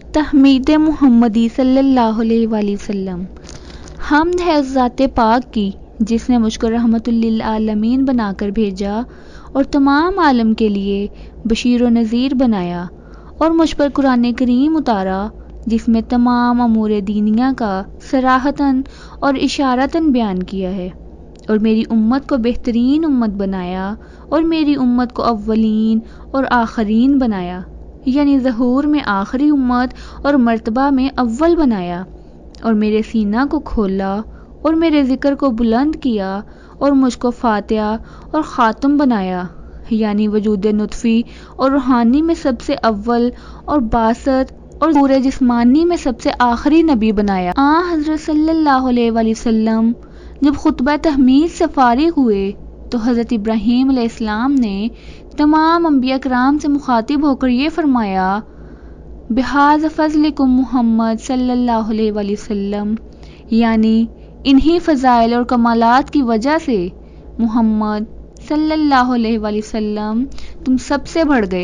تحمید محمدی صلی اللہ علیہ وآلہ وسلم۔ حمد ہے اس ذات پاک کی جس نے مجھ کو رحمت للعالمین بنا کر بھیجا اور تمام عالم کے لیے بشیر و نذیر بنایا، اور مجھ پر قرآن کریم اتارا جس میں تمام امور دینیہ کا صراحتاً اور اشارتاً بیان کیا ہے، اور میری امت کو بہترین امت بنایا، اور میری امت کو اولین اور آخرین بنایا، یعنی ظہور میں آخری امت اور مرتبہ میں اول بنایا، اور میرے سینہ کو کھولا اور میرے ذکر کو بلند کیا، اور مجھ کو فاتحہ اور خاتم بنایا، یعنی وجود نطفی اور روحانی میں سب سے اول اور باسط اور پورے جسمانی میں سب سے آخری نبی بنایا۔ حضرت صلی اللہ علیہ وآلہ وسلم جب خطبہ تحمید سے فارغ ہوئے تو حضرت ابراہیم علیہ السلام نے تمام انبیاء کرام سے مخاطب ہو کر یہ فرمایا، بحاظ فضلکم محمد صلی اللہ علیہ وآلہ وسلم، یعنی انہی فضائل اور کمالات کی وجہ سے محمد صلی اللہ علیہ وآلہ وسلم تم سب سے بڑھ گئے۔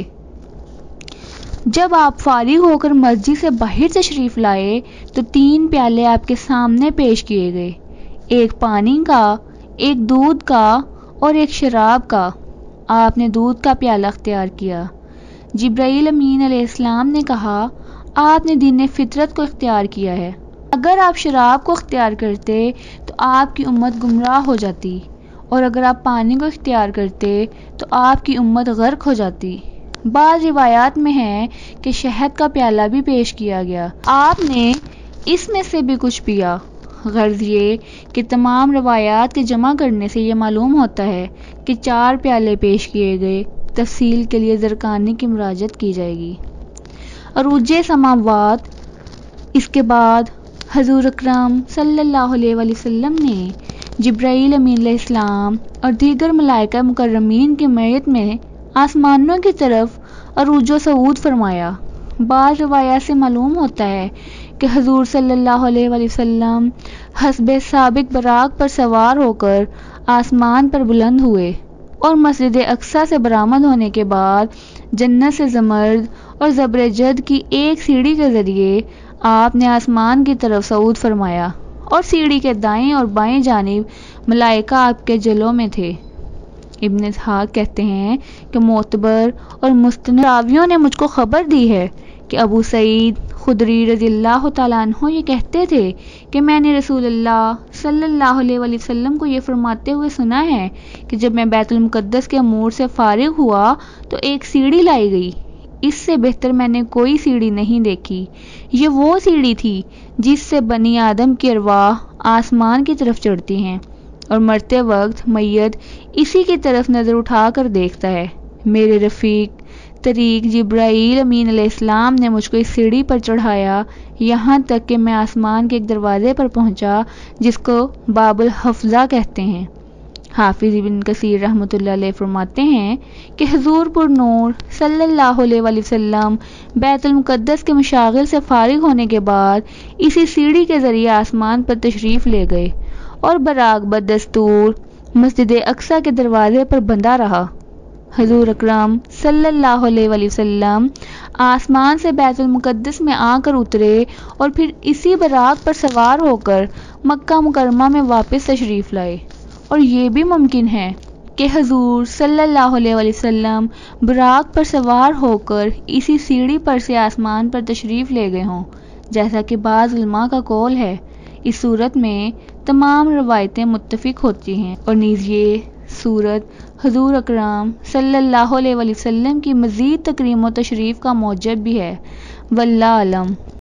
جب آپ فارغ ہو کر مسجد سے باہر تشریف لائے تو 3 پیالے آپ کے سامنے پیش کیے گئے، ایک پانی کا، ایک دودھ کا اور ایک شراب کا۔ آپ نے دودھ کا پیالہ اختیار کیا۔ جبرائیل امین علیہ السلام نے کہا، آپ نے دین فطرت کو اختیار کیا ہے، اگر آپ شراب کو اختیار کرتے تو آپ کی امت گمراہ ہو جاتی، اور اگر آپ پانی کو اختیار کرتے تو آپ کی امت غرق ہو جاتی۔ بعض روایات میں ہے کہ شہد کا پیالہ بھی پیش کیا گیا، آپ نے اس میں سے بھی کچھ پیا۔ غرض یہ کہ تمام روایات کے جمع کرنے سے یہ معلوم ہوتا ہے کہ 4 پیالے پیش کیے گئے۔ تفصیل کے لیے زرقانی کی مراجعت کی جائے گی۔ عروج سماوات۔ اس کے بعد حضور اکرم صلی اللہ علیہ وآلہ وسلم نے جبرائیل امین علیہ السلام اور دیگر ملائکہ مکرمین کی معیت میں آسمانوں کی طرف عروج و صعود فرمایا۔ بعض روایات سے معلوم ہوتا ہے کہ حضور صلی اللہ علیہ وآلہ وسلم حسب سابق براق پر سوار ہو کر آسمان پر بلند ہوئے، اور مسجد اقصیٰ سے برآمد ہونے کے بعد جنت سے زمرد اور زبرجد کی ایک سیڑھی کے ذریعے آپ نے آسمان کی طرف صعود فرمایا، اور سیڑھی کے دائیں اور بائیں جانب ملائکہ آپ کے جلوں میں تھے۔ ابن اسحاق کہتے ہیں کہ معتبر اور مستند راویوں نے مجھ کو خبر دی ہے کہ ابو سعید خدری رضی اللہ تعالیٰ عنہ یہ کہتے تھے کہ میں نے رسول اللہ صلی اللہ علیہ وآلہ وسلم کو یہ فرماتے ہوئے سنا ہے کہ جب میں بیت المقدس کے امور سے فارغ ہوا تو ایک سیڑھی لائی گئی، اس سے بہتر میں نے کوئی سیڑھی نہیں دیکھی۔ یہ وہ سیڑھی تھی جس سے بنی آدم کی ارواح آسمان کی طرف چڑھتی ہیں، اور مرتے وقت میت اسی کی طرف نظر اٹھا کر دیکھتا ہے۔ میرے رفیق طریق جبرائیل امین علیہ السلام نے مجھ کو اس سیڑھی پر چڑھایا یہاں تک کہ میں آسمان کے ایک دروازے پر پہنچا جس کو باب الحفظہ کہتے ہیں۔ حافظ ابن کثیر رحمۃ اللہ علیہ فرماتے ہیں کہ حضور پر نور صلی اللہ علیہ وآلہ وسلم بیت المقدس کے مشاغل سے فارغ ہونے کے بعد اسی سیڑھی کے ذریعے آسمان پر تشریف لے گئے، اور براق بدستور مسجد اقصیٰ کے دروازے پر بندھا رہا۔ حضور اکرم صلی اللہ علیہ وآلہ وسلم آسمان سے بیت المقدس میں آ کر اترے اور پھر اسی براق پر سوار ہو کر مکہ مکرمہ میں واپس تشریف لائے، اور یہ بھی ممکن ہے کہ حضور صلی اللہ علیہ وآلہ وسلم براق پر سوار ہو کر اسی سیڑھی پر سے آسمان پر تشریف لے گئے ہوں، جیسا کہ بعض علماء کا قول ہے۔ اس صورت میں تمام روایتیں متفق ہوتی ہیں، اور نیز یہ صورت حضور اکرم صلی اللہ علیہ وآلہ وسلم کی مزید تکریم و تشریف کا موجب بھی ہے۔ واللہ اعلم۔